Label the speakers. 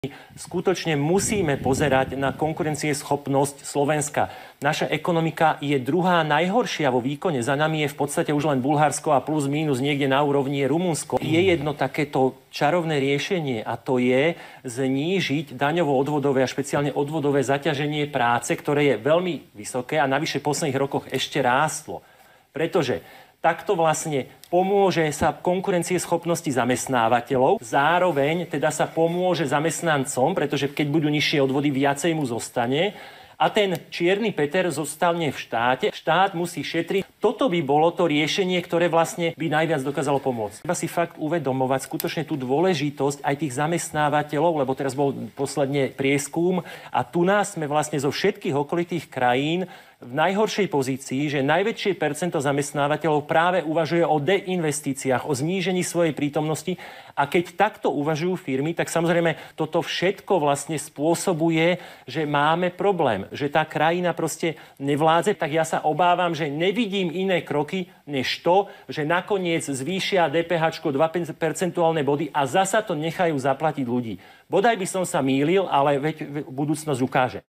Speaker 1: Skutočne musíme pozerať na konkurencieschopnosť Slovenska. Naša ekonomika je druhá najhoršia vo výkone. Za nami je v podstate už len Bulharsko a plus mínus niekde na úrovni je Rumunsko. Je jedno takéto čarovné riešenie a to je znížiť daňovo-odvodové a špeciálne odvodové zaťaženie práce, ktoré je veľmi vysoké a navyše v posledných rokoch ešte rástlo. Pretože takto vlastne pomôže sa konkurencieschopnosti zamestnávateľov, zároveň teda sa pomôže zamestnancom, pretože keď budú nižšie odvody, viacej mu zostane a ten čierny Peter zostane v štáte. Štát musí šetriť. Toto by bolo to riešenie, ktoré vlastne by najviac dokázalo pomôcť. Treba si fakt uvedomovať skutočne tú dôležitosť aj tých zamestnávateľov, lebo teraz bol posledne prieskum a tu nás sme vlastne zo všetkých okolitých krajín v najhoršej pozícii, že najväčšie percento zamestnávateľov práve uvažuje o deinvestíciách, o znížení svojej prítomnosti. A keď takto uvažujú firmy, tak samozrejme toto všetko vlastne spôsobuje, že máme problém, že tá krajina proste nevládze. Tak ja sa obávam, že nevidím iné kroky, než to, že nakoniec zvýšia DPH 2 percentuálne body a zasa to nechajú zaplatiť ľudí. Bodaj by som sa mýlil, ale veď budúcnosť ukáže.